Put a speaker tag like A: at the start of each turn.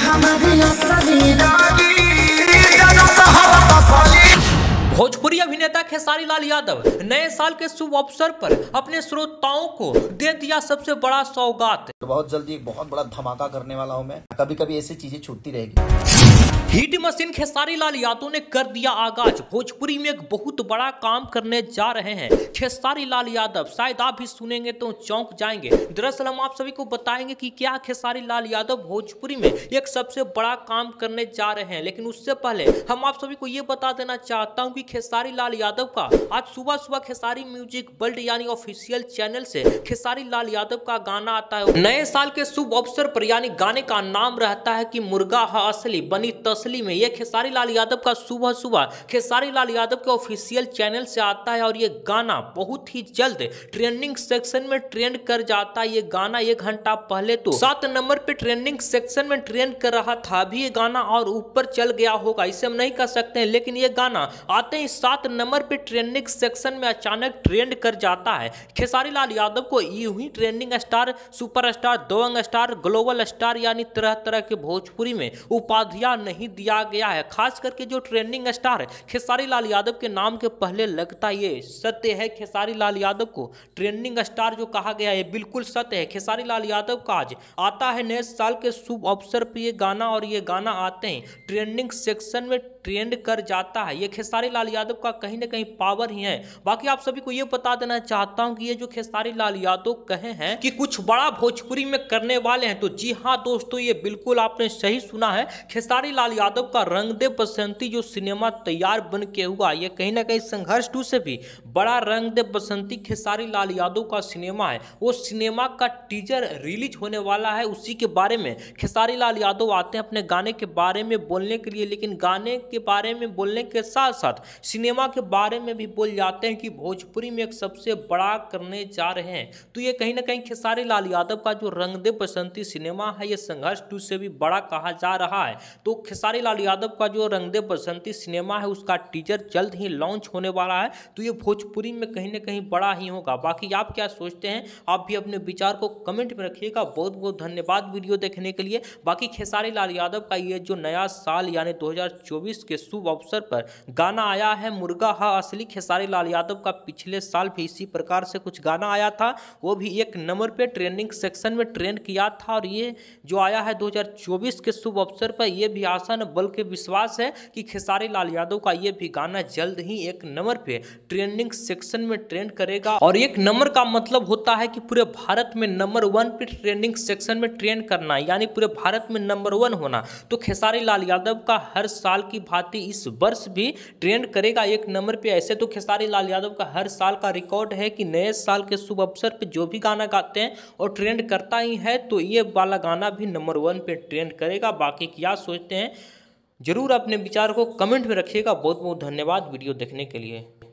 A: भोजपुरी अभिनेता खेसारी लाल यादव नए साल के शुभ अवसर पर अपने श्रोताओं को दे दिया सबसे बड़ा सौगात।
B: तो बहुत जल्दी एक बहुत बड़ा धमाका करने वाला हूं मैं। कभी कभी ऐसी चीजें छूटती रहेगी।
A: हिट मशीन खेसारी लाल यादव ने कर दिया आगाज। भोजपुरी में एक बहुत बड़ा काम करने जा रहे हैं खेसारी लाल यादव। शायद आप भी सुनेंगे तो चौंक जाएंगे। दरअसल हम आप सभी को बताएंगे कि क्या खेसारी लाल यादव भोजपुरी में एक सबसे बड़ा काम करने जा रहे हैं। लेकिन उससे पहले हम आप सभी को ये बता देना चाहता हूँ कि खेसारी लाल यादव का आज सुबह सुबह खेसारी म्यूजिक वर्ल्ड यानी ऑफिशियल चैनल से खेसारी लाल यादव का गाना आता है। नए साल के शुभ अवसर पर यानी गाने का नाम रहता है कि मुर्गा है असली बनी तसली में। यह खेसारी लाल यादव का सुबह सुबह खेसारी लाल यादव के ऑफिशियल चैनल से आता है और ये गाना बहुत ही जल्द ट्रेंडिंग सेक्शन में ट्रेंड कर जाता है। ये गाना 1 घंटा पहले तो 7 नंबर पे ट्रेंडिंग सेक्शन में ट्रेंड कर रहा था। अभी ये गाना और ऊपर चल गया होगा, इसे हम नहीं कर सकते हैं। लेकिन ये गाना आते ही 7 नंबर पे ट्रेंडिंग सेक्शन में अचानक ट्रेंड कर जाता है। खेसारी लाल यादव को यूं ही ट्रेंडिंग स्टार, सुपरस्टार, दबंग स्टार, ग्लोबल स्टार यानी तरह तरह के भोजपुरी में उपाधियां नहीं दिया गया है। खास करके जो ट्रेंडिंग स्टार खेसारी लाल यादव के नाम के पहले लगता ये सत्य है। खेसारी लाल यादव को ट्रेंडिंग स्टार जो कहा गया है बिल्कुल सत्य है। खेसारी लाल यादव का आज आता है नए साल के शुभ अवसर पर ये गाना और ये गाना आते ही ट्रेंडिंग सेक्शन में ट्रेंड कर जाता है। ये खेसारी लाल यादव का कहीं ना कहीं पावर ही है। बाकी आप सभी को ये बता देना चाहता हूं कि ये जो खेसारी लाल यादव कहे हैं कि कुछ बड़ा भोजपुरी में करने वाले हैं, तो जी हाँ दोस्तों, ये बिल्कुल आपने सही सुना है। खेसारी लाल यादव का रंग दे बसंती जो सिनेमा तैयार बन के हुआ, ये कहीं ना कहीं संघर्ष 2 से भी बड़ा रंग दे बसंती खेसारी लाल यादव का सिनेमा है। वो सिनेमा का टीजर रिलीज होने वाला है। उसी के बारे में खेसारी लाल यादव आते हैं अपने गाने के बारे में बोलने के लिए। लेकिन गाने के बारे में बोलने के साथ साथ सिनेमा के बारे में भी बोल जाते हैं कि भोजपुरी में एक सबसे बड़ा करने जा रहे हैं। तो ये कहीं ना कहीं खेसारी लाल यादव का जो रंग दे बसंती सिनेमा है, ये संघर्ष 2 से भी बड़ा कहा जा रहा है। तो खेसारी लाल यादव का जो रंग दे बसंती सिनेमा है उसका टीजर जल्द ही लॉन्च होने वाला है। तो ये भोजपुरी में कहीं ना कहीं बड़ा ही होगा। बाकी आप क्या सोचते हैं, आप भी अपने विचार को कमेंट में रखिएगा। बहुत बहुत धन्यवाद वीडियो देखने के लिए। बाकी खेसारी लाल यादव का ये जो नया साल यानी 2024 के शुभ अवसर पर गाना आया है मुर्गा हा असली। खेसारी लाल यादव का पिछले साल भी इसी प्रकार से कुछ गाना आया था, वो भी 1 नंबर पे ट्रेंडिंग सेक्शन में ट्रेंड किया था। और ये जो आया है 2024 के शुभ अवसर पर, यह भी आशा न बल्कि विश्वास है कि खेसारी लाल यादव का ये भी गाना जल्द ही 1 नंबर पे ट्रेंडिंग सेक्शन में ट्रेंड करेगा। और 1 नंबर का मतलब होता है कि पूरे भारत में नंबर 1 पे ट्रेंडिंग सेक्शन में ट्रेंड करना, यानी पूरे भारत में नंबर 1 होना। तो खेसारी लाल यादव का हर साल की भांति इस वर्ष भी ट्रेंड करेगा 1 नंबर पे। ऐसे तो खेसारी लाल यादव का हर साल का रिकॉर्ड है कि नए साल के शुभ अवसर पे जो भी गाना गाते हैं और ट्रेंड करता ही है, तो ये वाला गाना भी नंबर 1 पे ट्रेंड करेगा। बाकी क्या सोचते हैं जरूर अपने विचार को कमेंट में रखिएगा। बहुत बहुत धन्यवाद वीडियो देखने के लिए।